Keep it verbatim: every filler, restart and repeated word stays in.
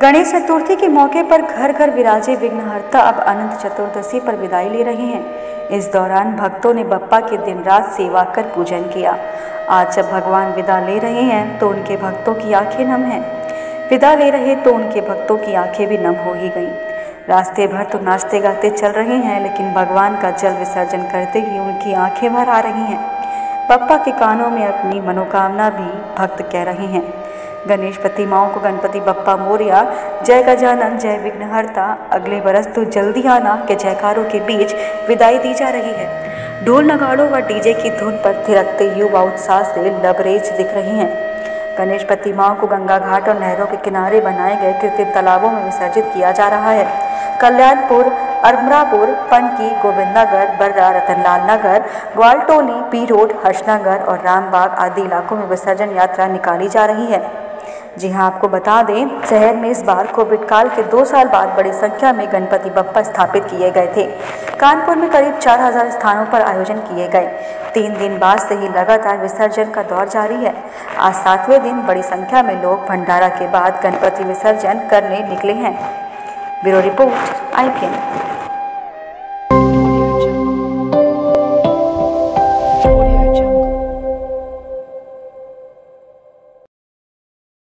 गणेश चतुर्थी के मौके पर घर घर विराजे विघ्नहर्ता अब अनंत चतुर्दशी पर विदाई ले रहे हैं। इस दौरान भक्तों ने बप्पा की दिन रात सेवा कर पूजन किया। आज जब भगवान विदा ले रहे हैं तो उनके भक्तों की आंखें नम हैं। विदा ले रहे तो उनके भक्तों की आंखें भी नम हो ही गईं। रास्ते भर तो नाचते गाते चल रहे हैं, लेकिन भगवान का जल विसर्जन करते ही उनकी आंखें भर आ रही हैं। बप्पा के कानों में अपनी मनोकामना भी भक्त कह रहे हैं। गणेश प्रतिमाओं को गणपति बप्पा मोरया, जय गजानन, जय विघ्नहर्ता, अगले बरस तो जल्दी आना के जयकारों के बीच विदाई दी जा रही है। ढोल नगाड़ों व डीजे की धुन पर थिरकते युवा उत्साह से लबरेज दिख रही हैं। गणेश प्रतिमाओं को गंगा घाट और नहरों के किनारे बनाए गए कृत्रिम तालाबों में विसर्जित किया जा रहा है। कल्याणपुर, अमरापुर, पनकी, गोविंदनगर, बर्रा, रतनलाल नगर, ग्वालटोली, पी रोड, हर्षनगर और रामबाग आदि इलाकों में विसर्जन यात्रा निकाली जा रही है। जी हां, आपको बता दें, शहर में इस बार कोविड काल के दो साल बाद बड़ी संख्या में गणपति बप्पा स्थापित किए गए थे। कानपुर में करीब चार हजार स्थानों पर आयोजन किए गए। तीन दिन बाद से ही लगातार विसर्जन का दौर जारी है। आज सातवें दिन बड़ी संख्या में लोग भंडारा के बाद गणपति विसर्जन करने निकले हैं। Bureau report, I P N.